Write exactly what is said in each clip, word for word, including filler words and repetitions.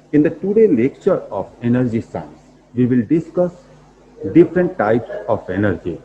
In the today lecture of energy science, we will discuss different types of energy.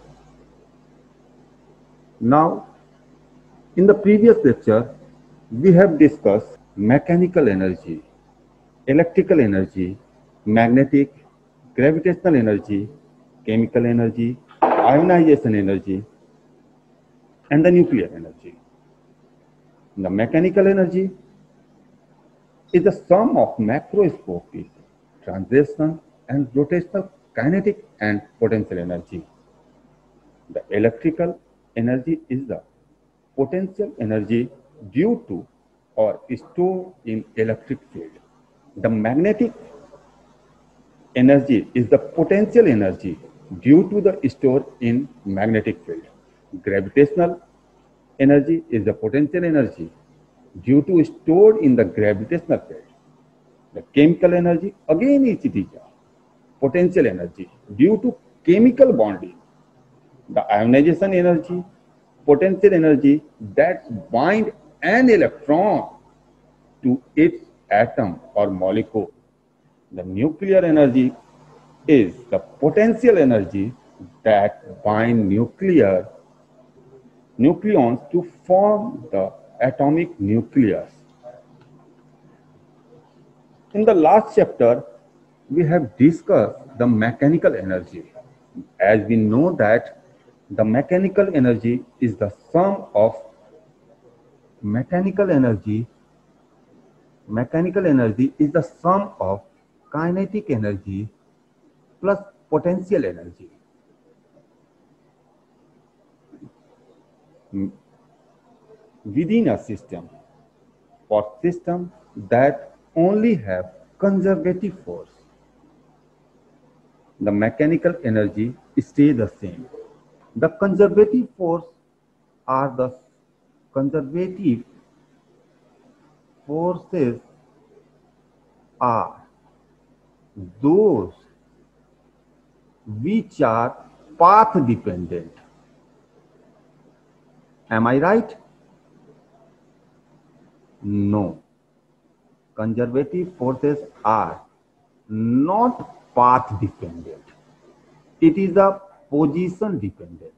Now, in the previous lecture, we have discussed mechanical energy, electrical energy, magnetic, gravitational energy, chemical energy, ionization energy, and the nuclear energy. The mechanical energy is the sum of macroscopic, translational, and rotational kinetic and potential energy. The electrical energy is the potential energy due to or stored in electric field. The magnetic energy is the potential energy due to the stored in magnetic field. Gravitational energy is the potential energy due to stored in the gravitational field. The chemical energy again is it is a potential energy due to chemical bonding. The ionization energy, potential energy that bind an electron to its atom or molecule. The nuclear energy is the potential energy that bind nuclear nucleons to form the atomic nucleus. In the last chapter, we have discussed the mechanical energy. As we know that the mechanical energy is the sum of mechanical energy. Mechanical energy is the sum of kinetic energy plus potential energy. Within a system, for systems that only have conservative force, the mechanical energy stays the same. The conservative force are the conservative forces are those which are path dependent. Am I right? No. Conservative forces are not path dependent. It is a position dependent,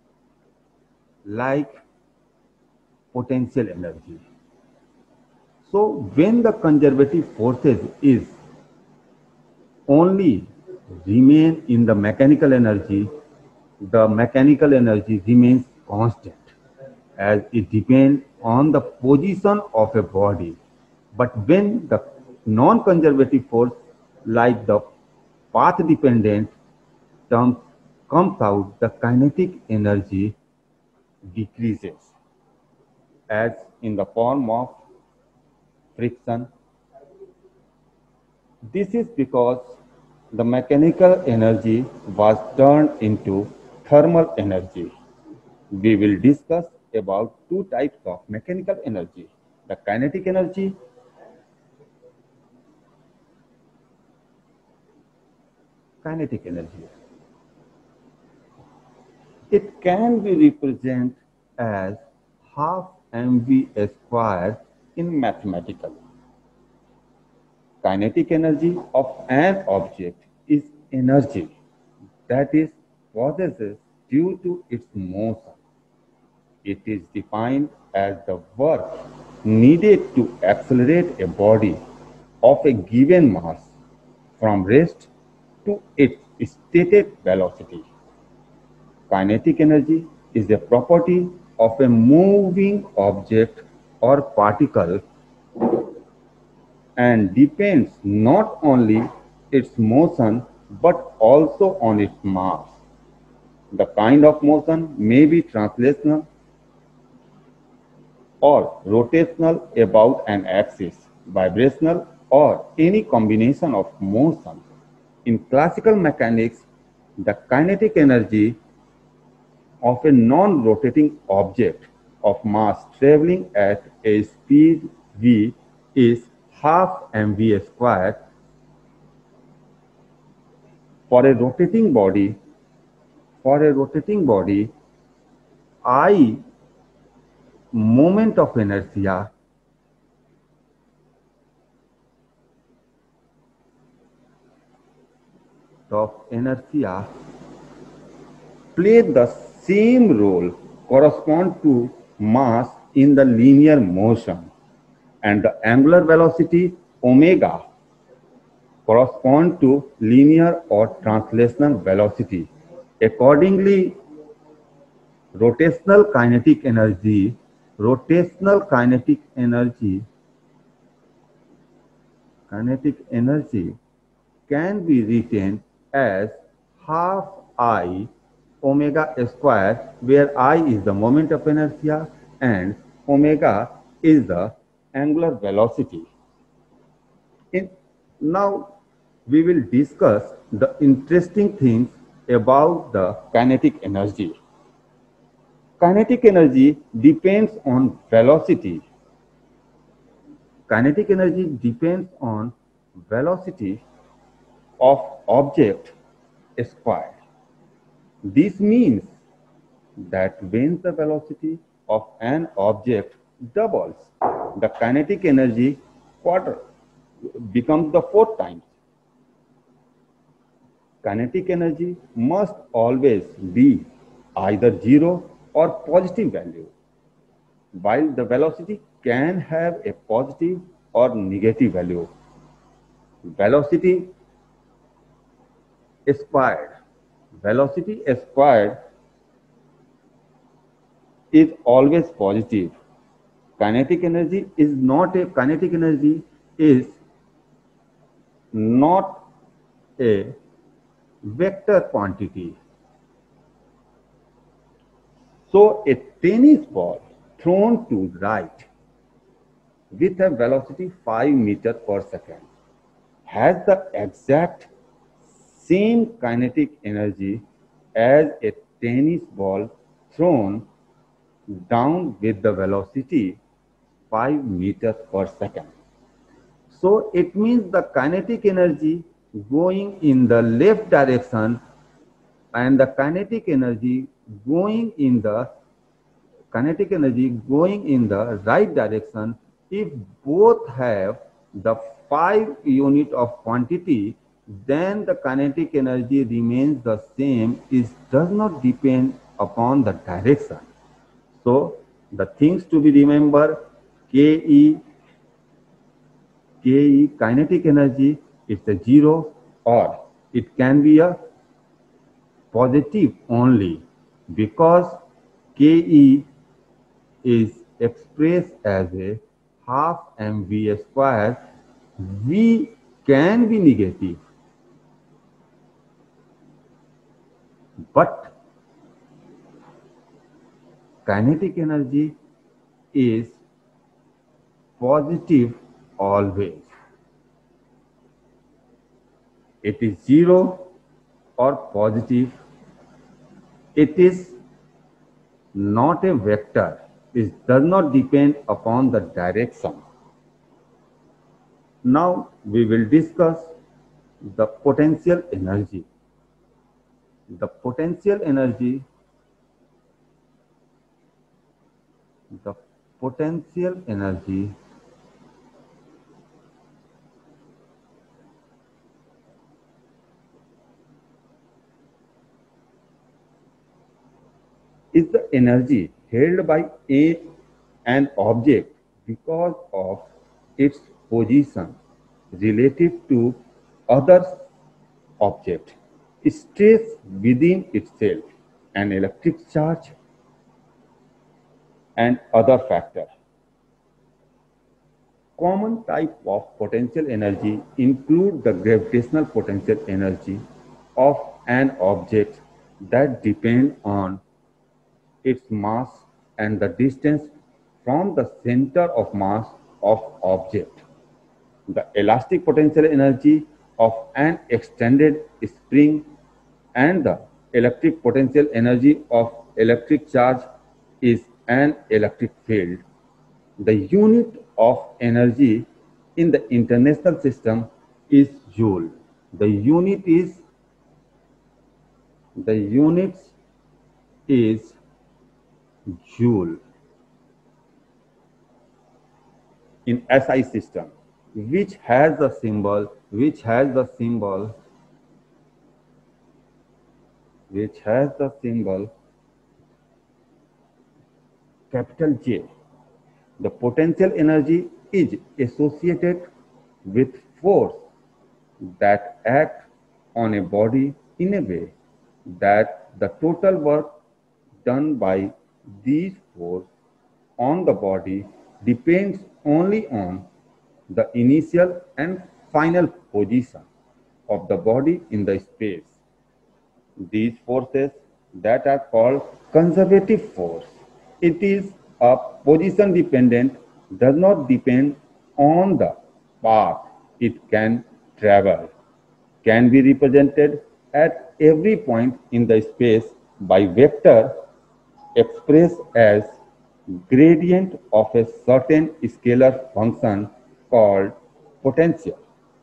like potential energy. So when the conservative forces is only remain in the mechanical energy, the mechanical energy remains constant as it depends on the position of a body. But when the non-conservative force like the path dependent term comes out, the kinetic energy decreases as in the form of friction. This is because the mechanical energy was turned into thermal energy. We will discuss about two types of mechanical energy, the kinetic energy kinetic energy. It can be represented as half mv square in mathematical. Kinetic energy of an object is energy that is possessed due to its motion. It is defined as the work needed to accelerate a body of a given mass from rest to its stated velocity. Kinetic energy is a property of a moving object or particle and depends not only its motion but also on its mass. The kind of motion may be translational or rotational about an axis, vibrational, or any combination of motion. In classical mechanics, the kinetic energy of a non-rotating object of mass traveling at a speed v is half mv squared. For a rotating body, for a rotating body, I moment of inertia of inertia play the same role correspond to mass in the linear motion, and the angular velocity omega correspond to linear or translational velocity. Accordingly, rotational kinetic energy, rotational kinetic energy, kinetic energy can be written as half I omega square, where I is the moment of inertia and omega is the angular velocity. In, now we will discuss the interesting things about the kinetic energy. Kinetic energy depends on velocity. Kinetic energy depends on velocity of object squared. This means that when the velocity of an object doubles, the kinetic energy quarter becomes the four times. Kinetic energy must always be either zero or positive value, while the velocity can have a positive or negative value. Velocity squared. Velocity squared is always positive. Kinetic energy is not a kinetic energy is not a vector quantity. So a tennis ball thrown to right with a velocity five meters per second has the exact same kinetic energy as a tennis ball thrown down with the velocity five meters per second. So it means the kinetic energy going in the left direction and the kinetic energy going in the kinetic energy going in the right direction, if both have the five unit of quantity, then the kinetic energy remains the same. It does not depend upon the direction. So the things to be remembered: Ke, Ke kinetic energy, it's a zero, or it can be a positive only, because Ke is expressed as a half mv square. V can be negative, but kinetic energy is positive always. It is zero or positive. It is not a vector. It does not depend upon the direction. Now we will discuss the potential energy. The potential energy, the potential energy is the energy held by a, an object because of its position relative to other object, stress within itself, an electric charge, and other factors. Common type of potential energy include the gravitational potential energy of an object that depend on its mass and the distance from the center of mass of object. The elastic potential energy of an extended spring and the electric potential energy of electric charge is an electric field. The unit of energy in the international system is joule. The unit is the units is joule in S I system, which has the symbol which has the symbol which has the symbol capital J. The potential energy is associated with force that act on a body in a way that the total work done by these force on the body depends only on the initial and final position of the body in the space. These forces that are called conservative force. It is a position dependent, does not depend on the path it can travel, can be represented at every point in the space by vector expressed as gradient of a certain scalar function called potential.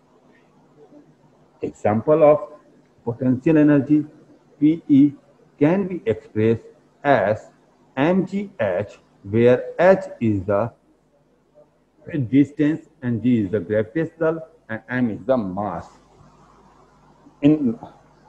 Example of potential energy P E can be expressed as mgh, where h is the distance and g is the gravitational and m is the mass. In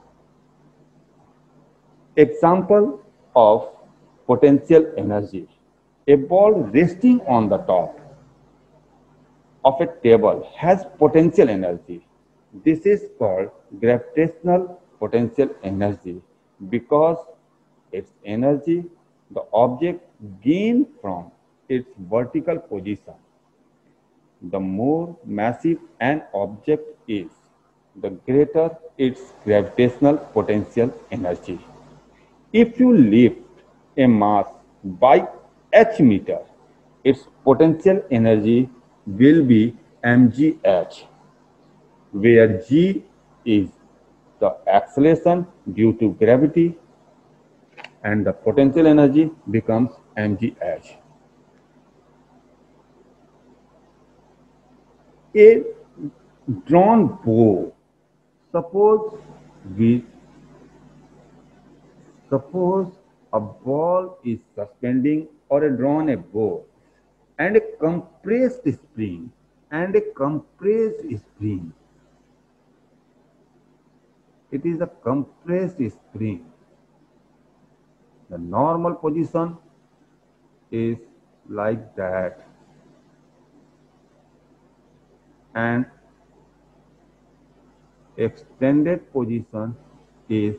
example of potential energy, a ball resting on the top of a table has potential energy. This is called gravitational potential energy because its energy the object gains from its vertical position. The more massive an object is, the greater its gravitational potential energy. If you lift a mass by h meter, its potential energy will be mgh, where g is the acceleration due to gravity and the potential energy becomes mgh. A drawn bow. Suppose we suppose a ball is suspending or a drawn a bow and a compressed spring and a compressed spring. It is a compressed spring. The normal position is like that, and extended position is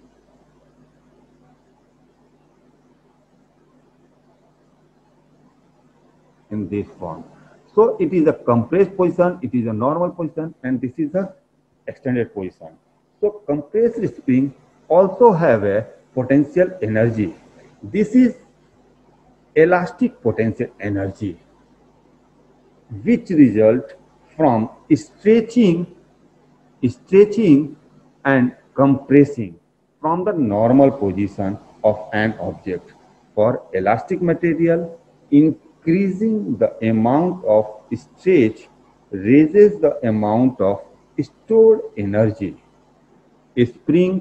in this form. So it is a compressed position, it is a normal position, and this is a extended position. So compressed spring also have a potential energy. This is elastic potential energy, which result from stretching, stretching and compressing from the normal position of an object. For elastic material, increasing the amount of stretch raises the amount of stored energy. A spring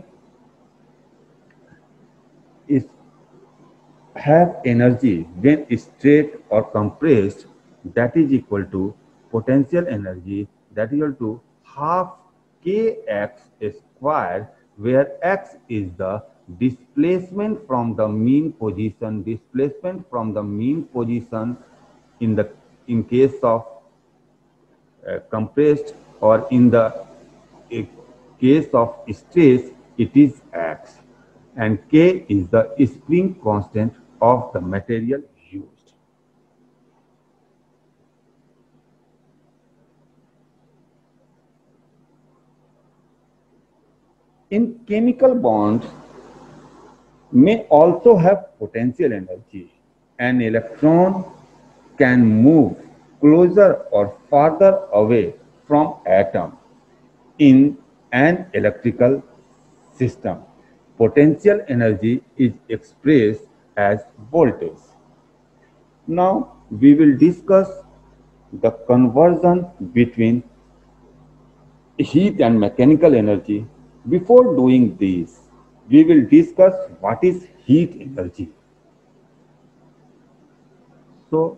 is have energy when straight or compressed, that is equal to potential energy, that is equal to half kx square, where x is the displacement from the mean position, displacement from the mean position in the in case of uh, compressed, or in the uh, case of stress it is x, and k is the spring constant of the material used. In chemical bonds may also have potential energy. An electron can move closer or farther away from atom in an electrical system. Potential energy is expressed as voltage. Now we will discuss the conversion between heat and mechanical energy. Before doing this, we will discuss what is heat energy. So,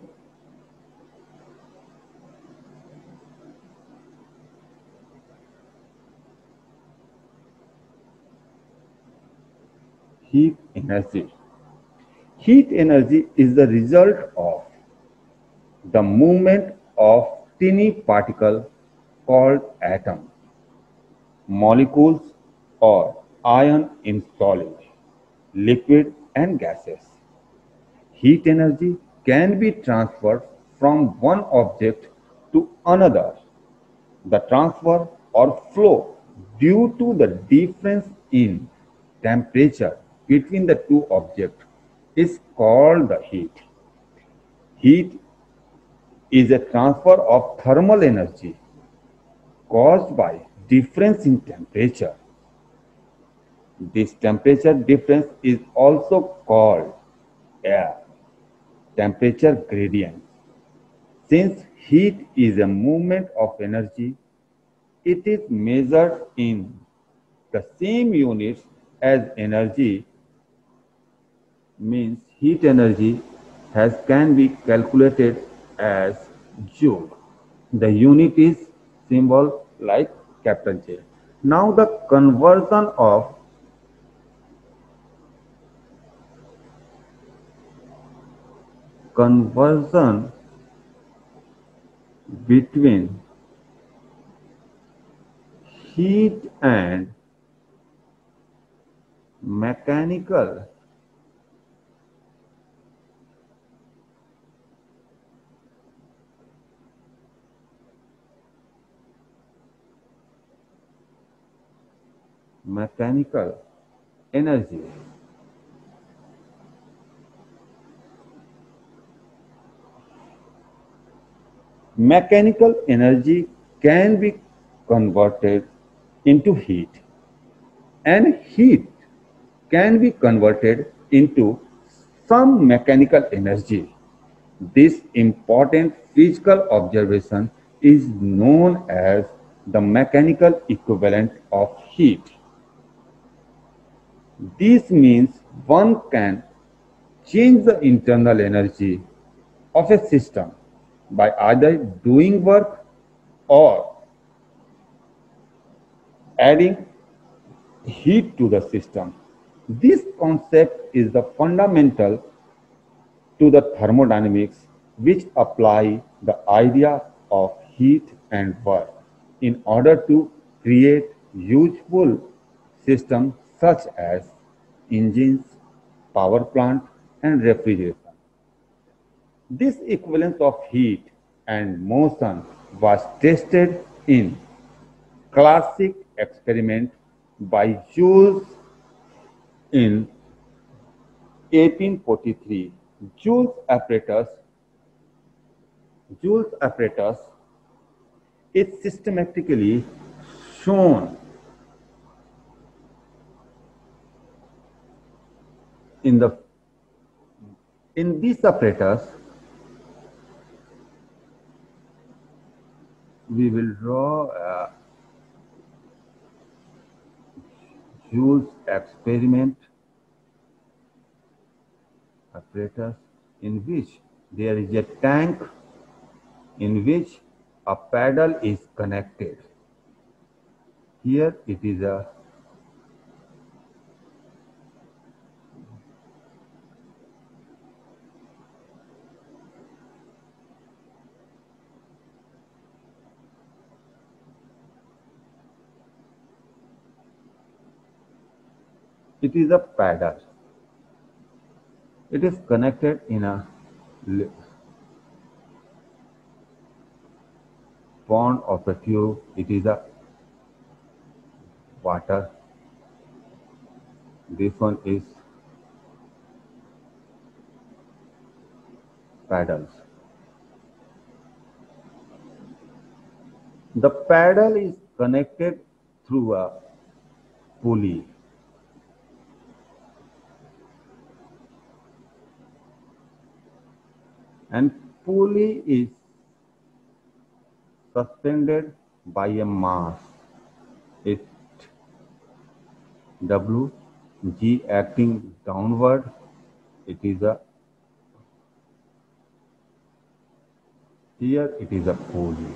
Heat energy. Heat energy is the result of the movement of tiny particles called atoms, molecules, or ion in solid, liquid, and gases. Heat energy can be transferred from one object to another. The transfer or flow due to the difference in temperature between the two objects is called the heat. Heat is a transfer of thermal energy caused by difference in temperature. This temperature difference is also called a temperature gradient. Since heat is a movement of energy, it is measured in the same units as energy, means heat energy has can be calculated as joule. The unit is symbol like capital J. Now the conversion of conversion between heat and mechanical mechanical energy. Mechanical energy can be converted into heat, and heat can be converted into some mechanical energy. This important physical observation is known as the mechanical equivalent of heat. This means one can change the internal energy of a system by either doing work or adding heat to the system. This concept is the fundamental to the thermodynamics, which apply the idea of heat and work in order to create useful systems such as engines, power plant, and refrigeration. This equivalence of heat and motion was tested in classic experiment by Jules in eighteen forty-three. Joule's apparatus, Joule's apparatus is systematically shown in the in this apparatus. We will draw a Joule's experiment apparatus in which there is a tank in which a paddle is connected. Here it is a it is a paddle. It is connected in a pond of a tube. It is a water. This one is paddles. The paddle is connected through a pulley. And pulley is suspended by a mass. It W G acting downward. It is a here it is a pulley.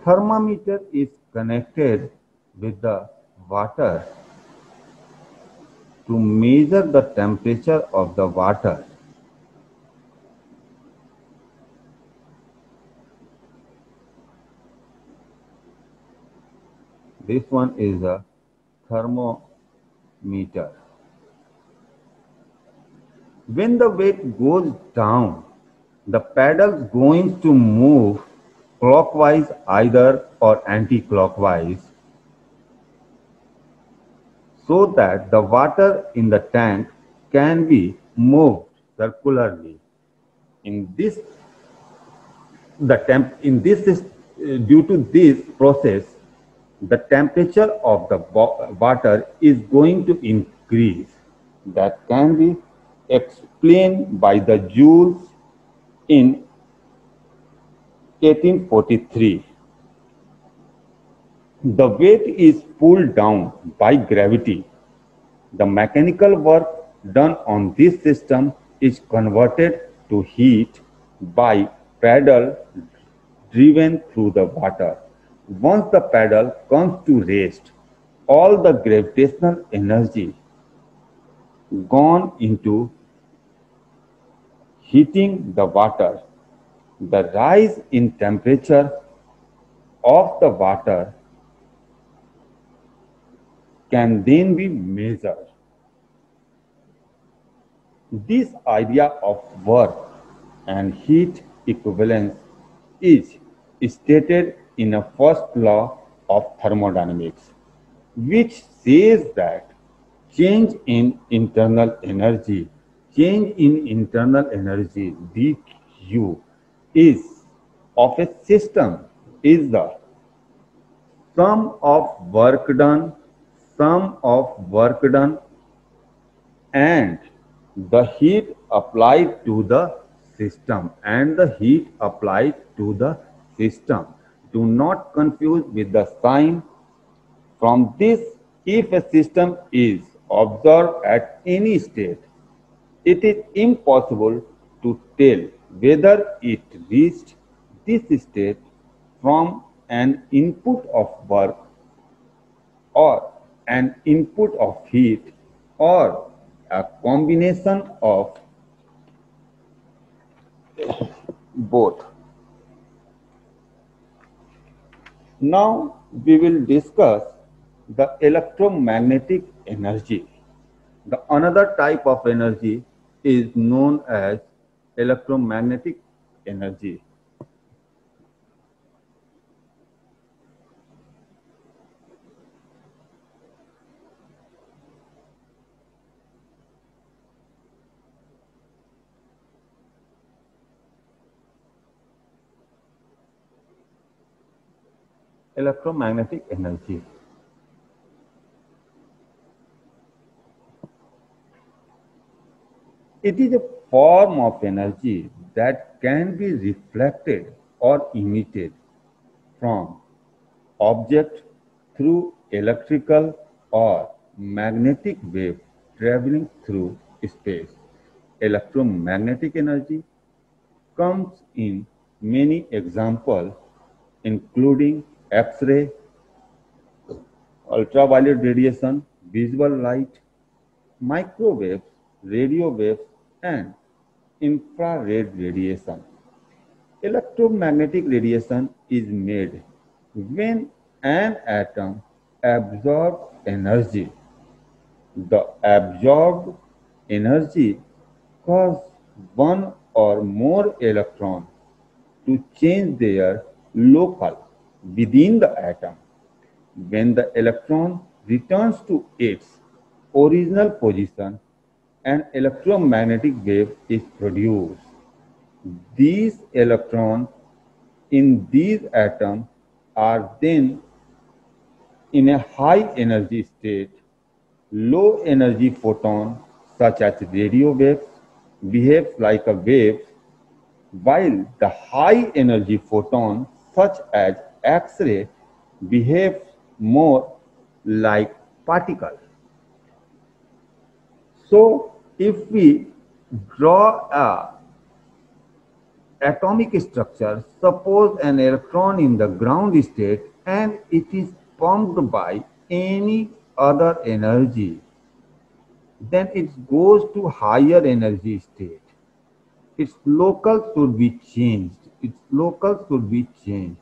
Thermometer is connected with the water to measure the temperature of the water. This one is a thermometer. When the weight goes down, the paddle is going to move clockwise either or anti-clockwise so that the water in the tank can be moved circularly. In this, the temp in this is, uh, due to this process, the temperature of the water is going to increase. That can be explained by the Joules in eighteen forty-three. The weight is pulled down by gravity. The mechanical work done on this system is converted to heat by paddle driven through the water. Once the paddle comes to rest, all the gravitational energy gone into heating the water. The rise in temperature of the water can then be measured. This idea of work and heat equivalence is stated in a first law of thermodynamics, which says that change in internal energy, change in internal energy dQ is of a system is the sum of work done, sum of work done and the heat applied to the system and the heat applied to the system. Do not confuse with the sign. From this, if a system is observed at any state, it is impossible to tell whether it reached this state from an input of work or an input of heat or a combination of both. Now we will discuss the electromagnetic energy. The another type of energy is known as electromagnetic energy. Electromagnetic energy. It is a form of energy that can be reflected or emitted from object through electrical or magnetic wave traveling through space. Electromagnetic energy comes in many examples including X-ray, ultraviolet radiation, visible light, microwaves, radio waves, and infrared radiation. Electromagnetic radiation is made when an atom absorbs energy. The absorbed energy causes one or more electrons to change their local within the atom. When the electron returns to its original position, an electromagnetic wave is produced. These electrons in these atoms are then in a high energy state. Low energy photon such as radio waves behaves like a wave, while the high energy photon such as X-ray behaves more like particles. So if we draw a atomic structure. Suppose an electron in the ground state and it is pumped by any other energy, then it goes to higher energy state. Its local should be changed. Its local should be changed.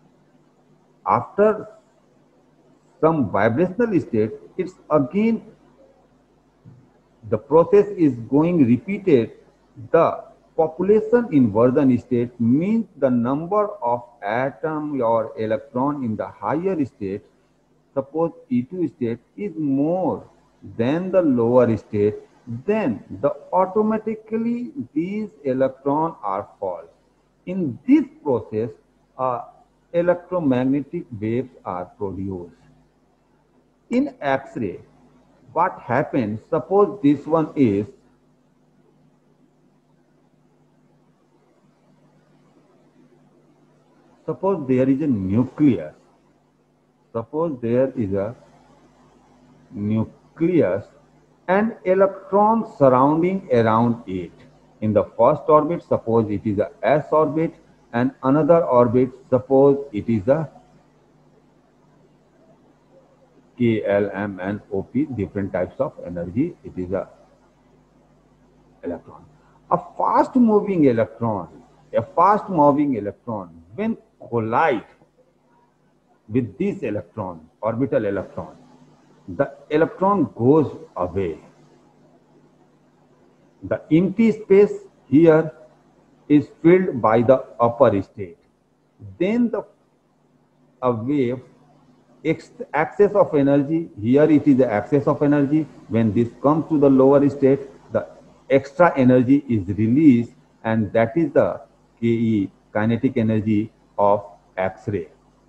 After some vibrational state, it's again the process is going repeated. The population inversion state means the number of atom or electron in the higher state, suppose E two state, is more than the lower state, then the automatically these electrons are false. In this process, uh, electromagnetic waves are produced. In X-ray, what happens, suppose this one is suppose there is a nucleus. Suppose there is a nucleus and electrons surrounding around it. In the first orbit, suppose it is a S orbit, and another orbit, suppose it is a K, L, M, and O, P, different types of energy. It is a electron. A fast moving electron, a fast moving electron, when collide with this electron, orbital electron, the electron goes away. The empty space here is filled by the upper state. Then the a wave excess of energy, here it is the excess of energy. When this comes to the lower state, the extra energy is released, and that is the K E, kinetic energy of X-ray.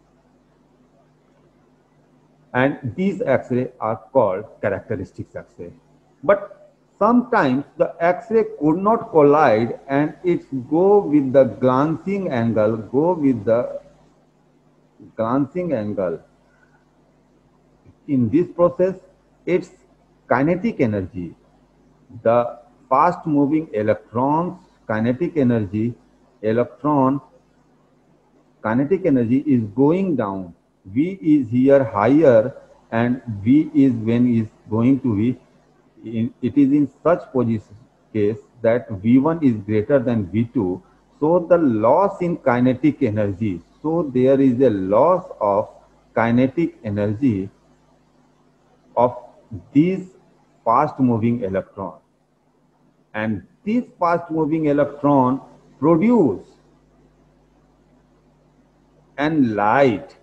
And these X-ray are called characteristics X-ray. But sometimes the X-ray could not collide and it go with the glancing angle, go with the glancing angle. In this process, its kinetic energy, the fast moving electrons kinetic energy, electron kinetic energy is going down. V is here higher and V is when is going to be, in, it is in such position case that V one is greater than V two. So the loss in kinetic energy, so there is a loss of kinetic energy of these fast moving electron, and this fast moving electron produce and light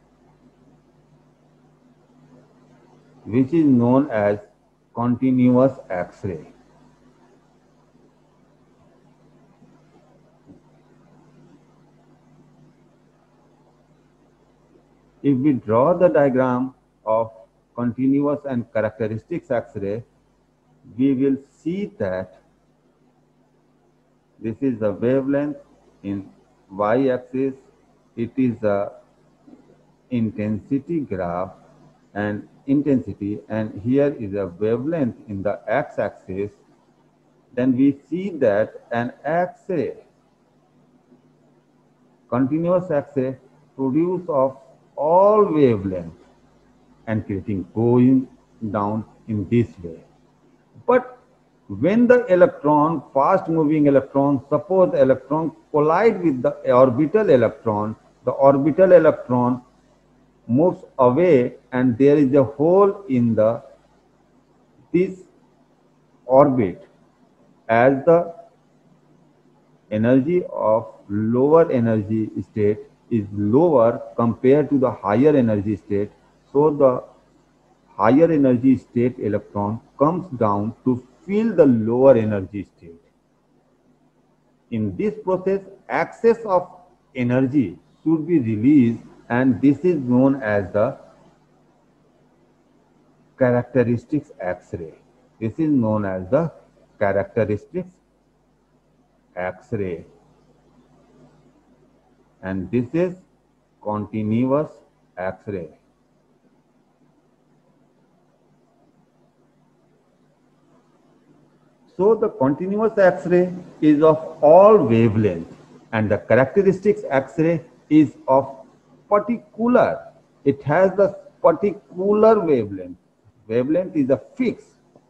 which is known as continuous X-ray. If we draw the diagram of continuous and characteristics X-ray, we will see that this is the wavelength in y-axis, it is the intensity graph and intensity, and here is a wavelength in the x-axis. Then we see that an X-ray, continuous X-ray, produce of all wavelengths and creating going down in this way. But when the electron, fast moving electron, suppose the electron collide with the orbital electron, the orbital electron moves away and there is a hole in the this orbit. As the energy of lower energy state is lower compared to the higher energy state, so the higher energy state electron comes down to fill the lower energy state. In this process, excess of energy should be released, and this is known as the characteristics X-ray. This is known as the characteristics X-ray, and this is continuous X-ray. So the continuous X-ray is of all wavelengths, and the characteristics X-ray is of particular. It has the particular wavelength. Wavelength is a fixed.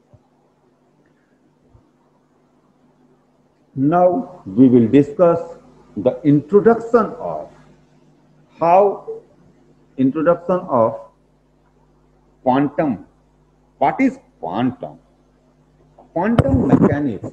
Now we will discuss the introduction of how introduction of quantum. What is quantum? Quantum mechanics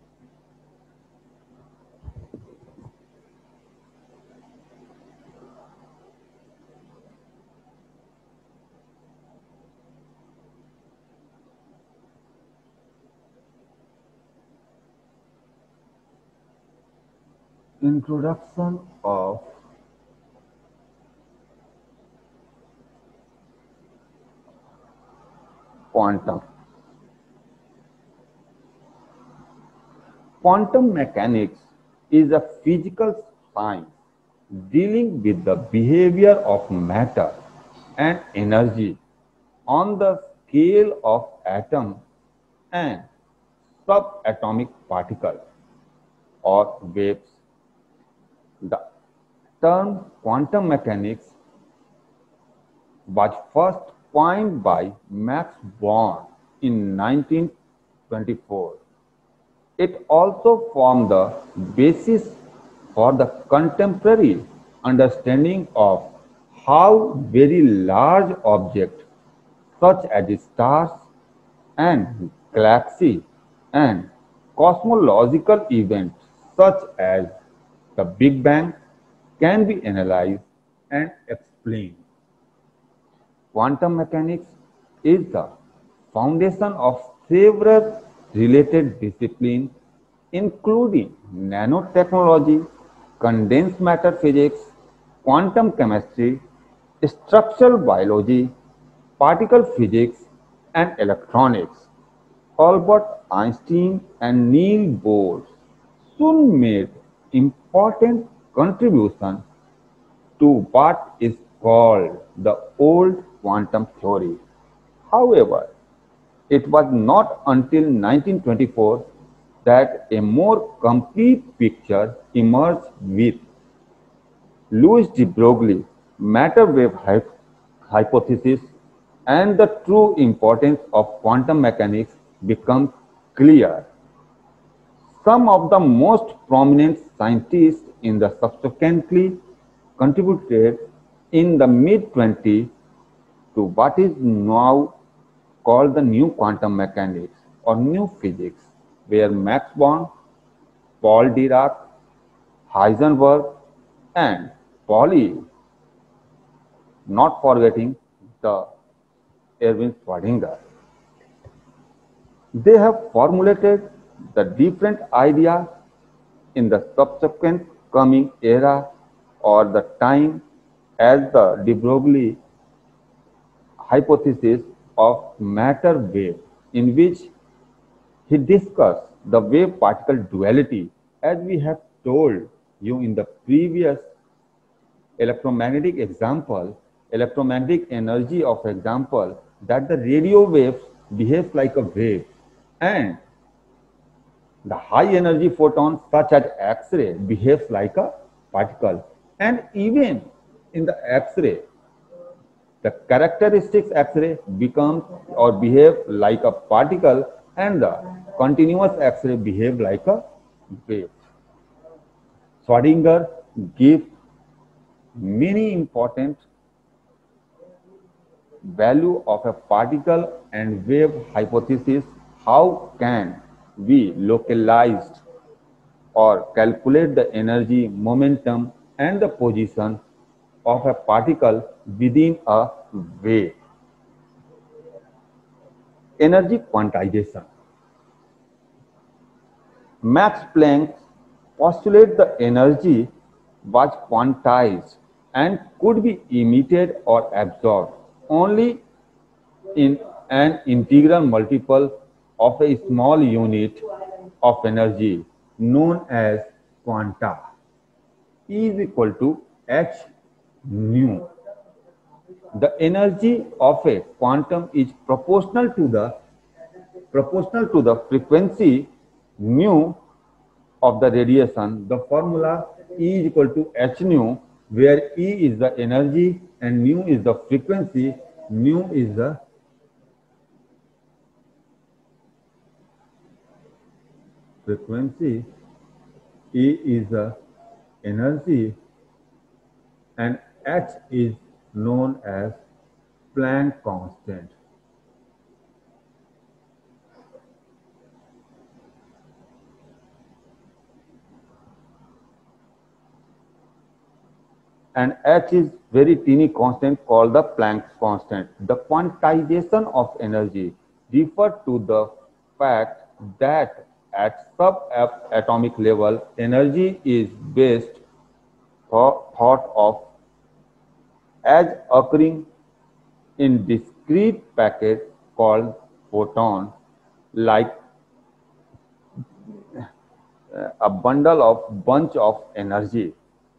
introduction of quantum. Quantum mechanics is a physical science dealing with the behavior of matter and energy on the scale of atom and subatomic particles or waves. The term quantum mechanics was first coined by Max Born in nineteen twenty-four. It also formed the basis for the contemporary understanding of how very large objects such as stars and galaxies and cosmological events such as the Big Bang can be analyzed and explained. Quantum mechanics is the foundation of several related disciplines including nanotechnology, condensed matter physics, quantum chemistry, structural biology, particle physics, and electronics. Albert Einstein and Niels Bohr soon made important contributions to what is called the old quantum theory. However, it was not until nineteen twenty-four that a more complete picture emerged with Louis de Broglie matter wave hypothesis, and the true importance of quantum mechanics becomes clear. Some of the most prominent scientists in the subsequently contributed in the mid twenties to what is now called the new quantum mechanics or new physics, where Max Born, Paul Dirac, Heisenberg, and Pauli, not forgetting the Erwin Schrödinger. They have formulated the different ideas in the subsequent coming era or the time as the de Broglie hypothesis of matter wave, in which he discussed the wave particle duality, as we have told you in the previous electromagnetic example, electromagnetic energy of example, that the radio waves behaves like a wave and the high energy photons such as X-ray behaves like a particle, and even in the X-ray the characteristics X-ray becomes or behave like a particle and the continuous X-ray behave like a wave. Schrödinger gives many important value of a particle and wave hypothesis. How can we localize or calculate the energy, momentum, and the position of a particle within a wave? Energy quantization. Max Planck postulated the energy was quantized and could be emitted or absorbed only in an integral multiple of a small unit of energy known as quanta. E is equal to h nu. The energy of a quantum is proportional to the proportional to the frequency nu of the radiation, the formula E is equal to h nu, where E is the energy and nu is the frequency. Nu is the frequency, E is the energy, and h is known as Planck constant. And h is very teeny constant called the Planck's constant. The quantization of energy refers to the fact that at subatomic level, energy is best thought of as occurring in discrete packets called photon, like a bundle of bunch of energy.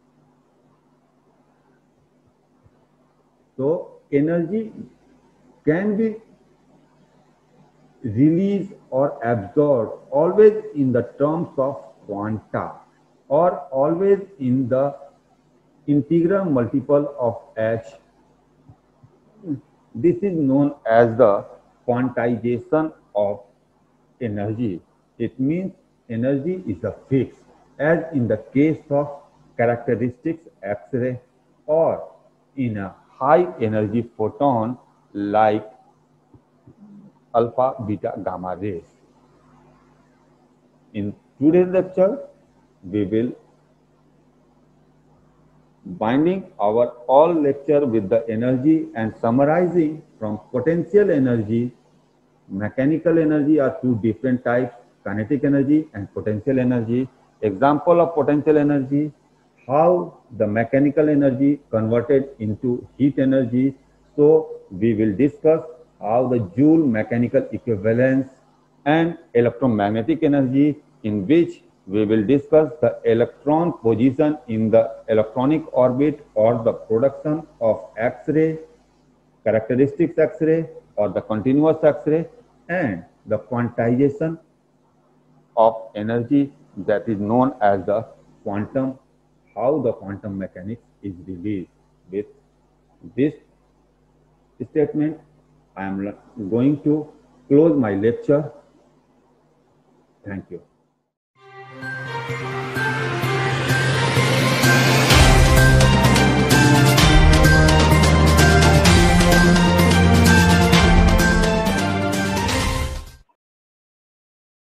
So energy can be released or absorbed always in the terms of quanta, or always in the integral multiple of h. This is known as the quantization of energy. It means energy is a fix, as in the case of characteristics X-ray, or in a high energy photon like alpha, beta, gamma rays. In today's lecture, we will binding our all lecture with the energy and summarizing from potential energy. Mechanical energy are two different types, kinetic energy and potential energy. Example of potential energy, how the mechanical energy converted into heat energy. So we will discuss how the Joule mechanical equivalence, and electromagnetic energy, in which we will discuss the electron position in the electronic orbit or the production of X-ray, characteristics X-ray or the continuous X-ray, and the quantization of energy, that is known as the quantum, how the quantum mechanics is released. With this statement, I am going to close my lecture. Thank you.